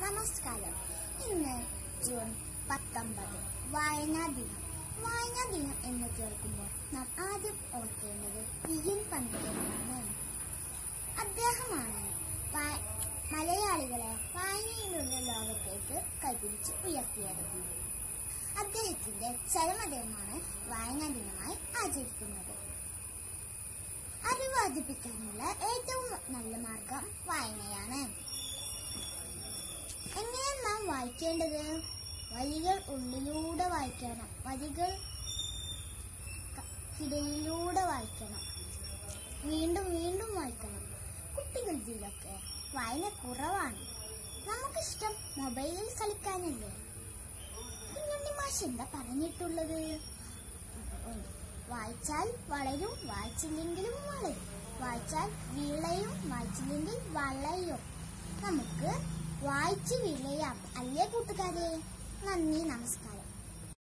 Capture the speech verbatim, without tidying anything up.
നമസ്കാരം. ഇന്ന് ജൂൺ പത്തൊമ്പത് വായനാ ദിനം. വായനാ ദിനം എന്ന് കേൾക്കുമ്പോൾ നാം ആദ്യം ഓർക്കേണ്ടത് ഇ എൻ പണിക്കരെയാണ്. അദ്ദേഹമാണ് മലയാളികളെ വായനയിലുള്ള ലോകത്തേക്ക് കൈപിടിച്ച് ഉയർത്തിയത്. അദ്ദേഹത്തിന്റെ ചരമദിനമാണ് വായനാ ദിനമായി ആചരിക്കുന്നത്. അറിവ് വർദ്ധിപ്പിക്കാനുള്ള ഏറ്റവും നല്ല മാർഗം വായനയാണ്. എങ്ങനെ നാം വായിക്കേണ്ടത്? വരികൾ ഉള്ളിലൂടെ വായിക്കണം, വരികൾ ഇടയിലൂടെ വായിക്കണം, വീണ്ടും വീണ്ടും വായിക്കണം. കുട്ടികളിലൊക്കെ വായന കുറവാണ്. നമുക്കിഷ്ടം മൊബൈലിൽ കളിക്കാനല്ലേ? കുഞ്ഞുണ്ണി മാഷ് എന്താ പറഞ്ഞിട്ടുള്ളത്? വായിച്ചാൽ വളരും, വായിച്ചില്ലെങ്കിലും വളരും. വായിച്ചാൽ വിളയും, വായിച്ചില്ലെങ്കിൽ വളയും. നമുക്ക് വായിച്ച് വിളയാം അല്ലേ കൂട്ടുകാരെ? നന്ദി, നമസ്കാരം.